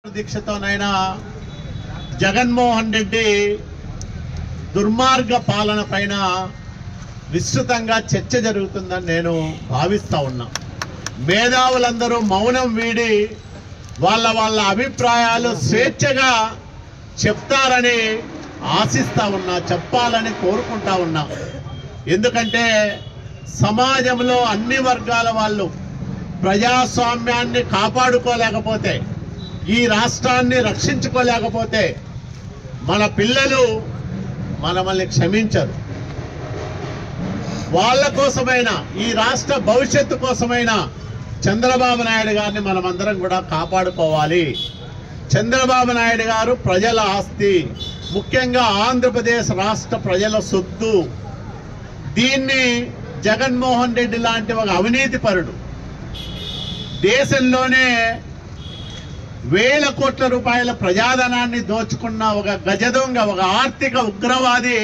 దీక్షతోనైనా జగన్మోహన్ రెడ్డి దుర్మార్గ పాలన పైన విస్తృతంగా చర్చ జరుగుతుందని నేను భావిస్తా ఉన్నా. మేధావులందరూ మౌనం వీడి వాళ్ళ అభిప్రాయాలు స్వేచ్ఛగా చెప్తారని ఆశిస్తా ఉన్నా, చెప్పాలని కోరుకుంటా ఉన్నా. ఎందుకంటే సమాజంలో అన్ని వర్గాల వాళ్ళు ప్రజాస్వామ్యాన్ని కాపాడుకోలేకపోతే, ఈ రాష్ట్రాన్ని రక్షించుకోలేకపోతే మన పిల్లలు మనల్ని క్షమించరు. వాళ్ళ కోసమైనా, ఈ రాష్ట్ర భవిష్యత్తు కోసమైనా చంద్రబాబు నాయుడు గారిని మనమందరం కూడా కాపాడుకోవాలి. చంద్రబాబు నాయుడు గారు ప్రజల ఆస్తి, ముఖ్యంగా ఆంధ్రప్రదేశ్ రాష్ట్ర ప్రజల సొత్తు. దీన్ని జగన్మోహన్ రెడ్డి లాంటి ఒక అవినీతి పరుడు, దేశంలోనే వేల కోట్ల రూపాయల ప్రజాధనాన్ని దోచుకున్న ఒక గజదొంగ, ఒక ఆర్థిక ఉగ్రవాది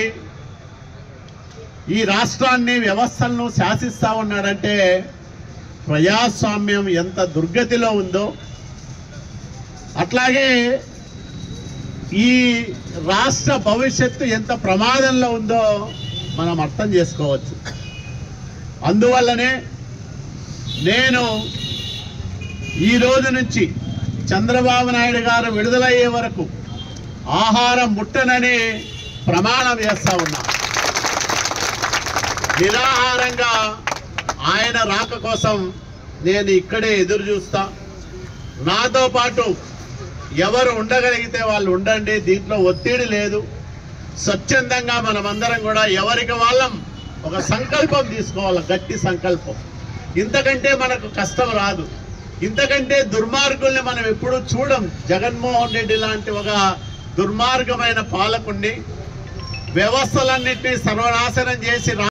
ఈ రాష్ట్రాన్ని, వ్యవస్థలను శాసిస్తా ఉన్నాడంటే ప్రజాస్వామ్యం ఎంత దుర్గతిలో ఉందో, అట్లాగే ఈ రాష్ట్ర భవిష్యత్తు ఎంత ప్రమాదంలో ఉందో మనం అర్థం చేసుకోవచ్చు. అందువల్లనే నేను ఈ రోజు నుంచి చంద్రబాబు నాయుడు గారు విడుదలయ్యే వరకు ఆహారం ముట్టనని ప్రమాణం చేస్తా ఉన్నా. నిరాహారంగా ఆయన రాక కోసం నేను ఇక్కడే ఎదురు చూస్తా. నాతో పాటు ఎవరు ఉండగలిగితే వాళ్ళు ఉండండి, దీంట్లో ఒత్తిడి లేదు. స్వచ్ఛందంగా మనమందరం కూడా ఎవరికి వాళ్ళం ఒక సంకల్పం తీసుకోవాలి, గట్టి సంకల్పం. ఇంతకంటే మనకు కష్టం రాదు. ఇంతకంటే దుర్మార్గుల్ని మనం ఎప్పుడూ చూడం. జగన్మోహన్ రెడ్డి లాంటి ఒక దుర్మార్గమైన పాలకుణ్ణి, వ్యవస్థలన్నింటినీ సర్వనాశనం చేసి